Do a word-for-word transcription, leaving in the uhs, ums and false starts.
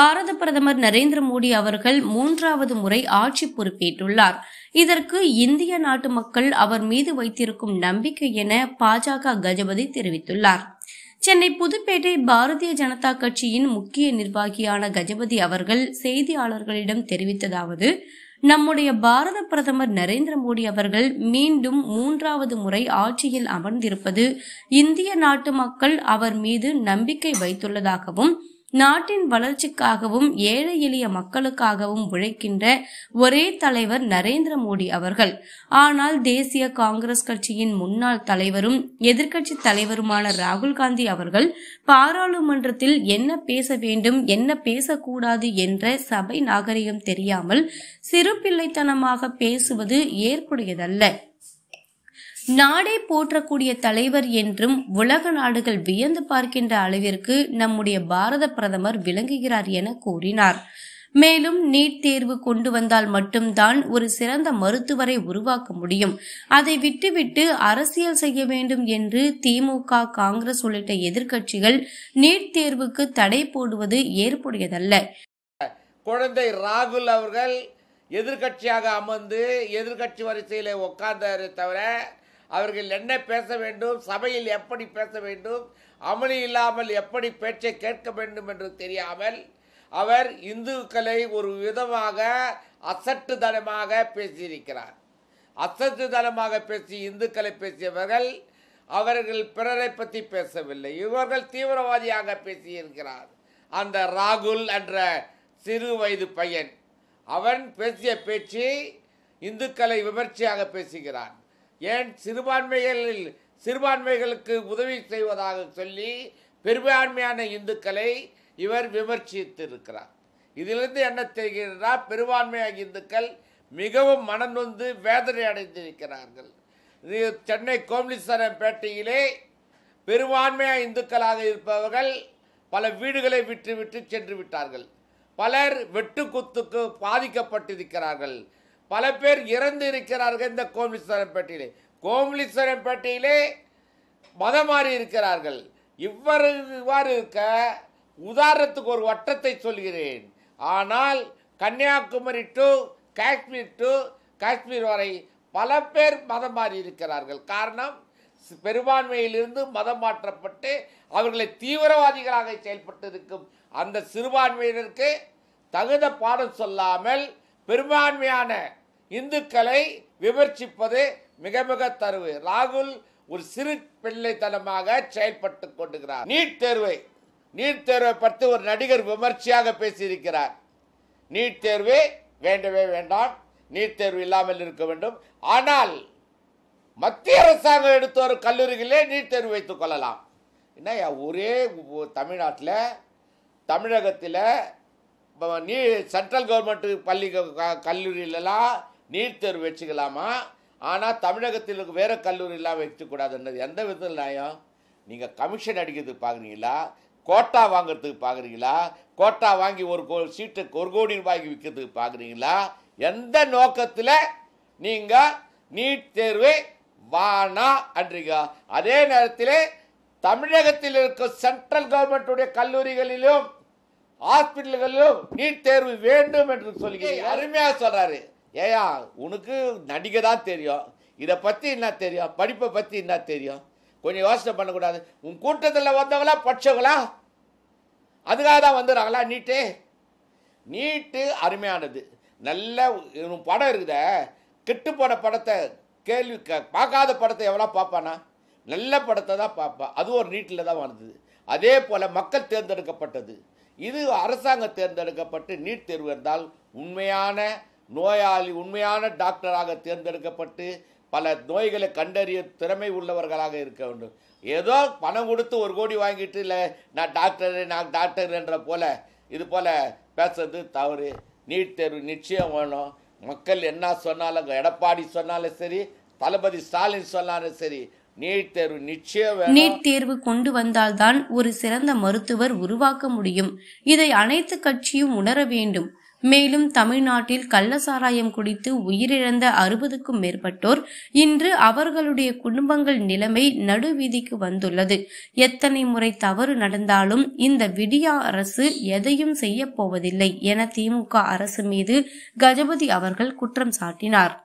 பாரத பிரதமர் நரேந்திர மோடி அவர்கள் மூன்றாவது முறை ஆட்சி பொறுப்பேற்றுள்ளார். இதற்கு இந்திய நாட்டு மக்கள் அவர் மீது வைத்திருக்கும் நம்பிக்கை என பாஜக கஜபதி தெரிவித்துள்ளார். சென்னை புதுப்பேட்டை பாரதிய ஜனதா கட்சியின் முக்கிய நிர்வாகியான கஜபதி அவர்கள் செய்தியாளர்களிடம் தெரிவித்ததாவது: நம்முடைய பாரத பிரதமர் நரேந்திர மோடி அவர்கள் மீண்டும் மூன்றாவது முறை ஆட்சியில் அமர்ந்திருப்பது இந்திய நாட்டு மக்கள் அவர் மீது நம்பிக்கை வைத்துள்ளதாகவும், நாட்டின் வளர்ச்சிக்காகவும் ஏழை எளிய மக்களுக்காகவும் உழைக்கின்ற ஒரே தலைவர் நரேந்திர மோடி அவர்கள். ஆனால் தேசிய காங்கிரஸ் கட்சியின் முன்னாள் தலைவரும் எதிர்க்கட்சி தலைவருமான ராகுல் காந்தி அவர்கள் பாராளுமன்றத்தில் என்ன பேச வேண்டும், என்ன பேசக்கூடாது என்ற சபை நாகரிகம் தெரியாமல் சிறு பிள்ளைத்தனமாக பேசுவது ஏற்புடையதல்ல. நாடே போற்றக்கூடிய தலைவர் என்றும் உலக நாடுகள் வியந்து பார்க்கின்ற அளவிற்கு நம்முடைய பாரத பிரதமர் விளங்குகிறார் என கூறினார். மேலும் நீட் தேர்வு கொண்டு வந்தால் மட்டும்தான் ஒரு சிறந்த மருத்துவரை உருவாக்க முடியும், அதை விட்டுவிட்டு அரசியல் செய்ய வேண்டும் என்று திமுக, காங்கிரஸ் உள்ளிட்ட எதிர்க்கட்சிகள் நீட் தேர்வுக்கு தடை போடுவது ஏற்புடையதல்ல. குழந்தை ராகுல் அவர்கள் எதிர்கட்சியாக அமர்ந்து எதிர்கட்சி வரிசையிலே உட்கார்ந்தாரே தவிர அவர்கள் என்ன பேச வேண்டும், சபையில் எப்படி பேச வேண்டும், அமளி இல்லாமல் எப்படி பேச்சை கேட்க வேண்டும் என்று தெரியாமல் அவர் இந்துக்களை ஒரு விதமாக அசட்டுத்தனமாக பேசியிருக்கிறார். அசட்டுத்தனமாக பேசி இந்துக்களை பேசியவர்கள் அவர்கள் பிறரை பற்றி பேசவில்லை, இவர்கள் தீவிரவாதியாக பேசியிருக்கிறார். அந்த ராகுல் என்ற சிறு வயது பையன் அவன் பேசிய பேச்சு இந்துக்களை விமர்சையாக பேசுகிறான். ஏன் சிறுபான்மைகளில் சிறுபான்மைகளுக்கு உதவி செய்வதாக சொல்லி பெரும்பான்மையான இந்துக்களை இவர் விமர்சித்திருக்கிறார். இதிலிருந்து என்ன தெரிகிறதா, பெரும்பான்மையான இந்துக்கள் மிகவும் மனநொந்து வேதனை அடைந்திருக்கிறார்கள். சென்னை கோமலீஸ்வரம்பேட்டையிலே பெரும்பான்மையான இந்துக்களாக இருப்பவர்கள் பல வீடுகளை விட்டு விட்டு சென்று விட்டார்கள். பலர் வெட்டுக்குத்துக்கு பாதிக்கப்பட்டிருக்கிறார்கள். பல பேர் இறந்து இருக்கிறார்கள். இந்த கோமலீஸ்வரம்பேட்டையிலே கோமலீஸ்வரம்பேட்டையிலே மதம் மாறி இருக்கிறார்கள். இவ்வாறு இவ்வாறு இருக்க உதாரணத்துக்கு ஒரு வட்டத்தை சொல்கிறேன். ஆனால் கன்னியாகுமரி டு காஷ்மீர் டு காஷ்மீர் வரை பல பேர் மதம் மாறி இருக்கிறார்கள். காரணம், பெரும்பான்மையிலிருந்து மதம் மாற்றப்பட்டு அவர்களை தீவிரவாதிகளாக செயல்பட்டு இருக்கும் அந்த சிறுபான்மையினருக்கு தகுந்த பாடம் சொல்லாமல் பெரும்பான்மையான இந்துக்களை விமர்சிப்பது மிக மிக தருவு. ராகுல் ஒரு சிறு பிள்ளைத்தனமாக செயல்பட்டு கொண்டிருக்கிறார். நீட் தேர்வை நீட் தேர்வை பற்றி ஒரு நடிகர் விமர்சையாக பேசியிருக்கிறார். நீட் தேர்வு வேண்டவே வேண்டாம், நீட் தேர்வு இல்லாமல் இருக்க வேண்டும். ஆனால் மத்திய அரசாங்கம் எடுத்து வரும் கல்லூரிகளே நீட் தேர்வு வைத்துக் கொள்ளலாம். என்ன ஒரே தமிழ்நாட்டில் தமிழகத்தில் நீ சென்ட்ரல் கவர்மெண்ட் பள்ளி கல்லூரியிலலாம் நீட் தேர்வு வச்சுக்கலாமா, ஆனால் தமிழகத்தில் வேறு கல்லூரியெல்லாம் வச்சுக்கூடாதுன்றது எந்த விதத்தில் நியாயம்? நீங்கள் கமிஷன் அடிக்கிறதுக்கு பார்க்குறீங்களா, கோட்டா வாங்கிறதுக்கு பார்க்குறீங்களா, கோட்டா வாங்கி ஒரு கோ சீட்டுக்கு ஒரு கோடி ரூபாய்க்கு விற்கிறதுக்கு பார்க்குறீங்களா? எந்த நோக்கத்தில் நீங்கள் நீட் தேர்வு வானா அன்றீங்க? அதே நேரத்தில் தமிழகத்தில் இருக்க சென்ட்ரல் கவர்மெண்ட்டுடைய கல்லூரிகளிலும் ஹாஸ்பிட்டல்களிலும் நீட் தேர்வு வேண்டும் என்று சொல்கிறீங்க. அருமையாக சொல்கிறாரு. ஏயா, உனக்கு நடிகை தான் தெரியும், இதை பற்றி என்ன தெரியும், படிப்பை பற்றி என்ன தெரியும்? கொஞ்சம் யோசனை பண்ணக்கூடாது. உன் கூட்டத்தில் வந்தவங்களா படிச்சவங்களா? அதுக்காக தான் வந்துடுறாங்களா? நீட்டு நீட்டு அருமையானது. நல்ல படம் இருக்குத, கெட்டு போன படத்தை கேள்வி பார்க்காத படத்தை எவ்வளோ பார்ப்பானா? நல்ல படத்தை தான் பார்ப்பான். அது ஒரு நீட்டில் தான் வந்தது. அதே போல் மக்கள் தேர்ந்தெடுக்கப்பட்டது. இது அரசாங்கம் தேர்ந்தெடுக்கப்பட்டு நீட் தேர்வு இருந்தால் உண்மையான நோயாளி, உண்மையான டாக்டராக தேர்ந்தெடுக்கப்பட்டு பல நோய்களை கண்டறிய திறமை உள்ளவர்களாக இருக்க வேண்டும். ஏதோ பணம் கொடுத்து ஒரு கோடி வாங்கிட்டு இல்லை நான் டாக்டர் நான் டாக்டர் என்ற போல இது போல பேசுறது தவறு. நீட் தேர்வு நிச்சயம் வேணும். மக்கள் என்ன சொன்னாலும், எடப்பாடி சொன்னாலும் சரி, தளபதி ஸ்டாலின் சொன்னாலும் சரி, நீட் தேர்வு நிச்சயம் வேணும். நீட் தேர்வு கொண்டு வந்தால்தான் ஒரு சிறந்த மருத்துவர் உருவாக்க முடியும். இதை அனைத்து கட்சியும் உணர வேண்டும். மேலும் தமிழ்நாட்டில் கள்ளசாராயம் குடித்து உயிரிழந்த அறுபதுக்கும் மேற்பட்டோர் இன்று அவர்களுடைய குடும்பங்கள் நிலைமை நடுவீதிக்கு வந்துள்ளது. எத்தனை முறை தவறு நடந்தாலும் இந்த விடியா அரசு எதையும் செய்ய போவதில்லை என திமுக அரசு மீது கஜபதி அவர்கள் குற்றம் சாட்டினார்.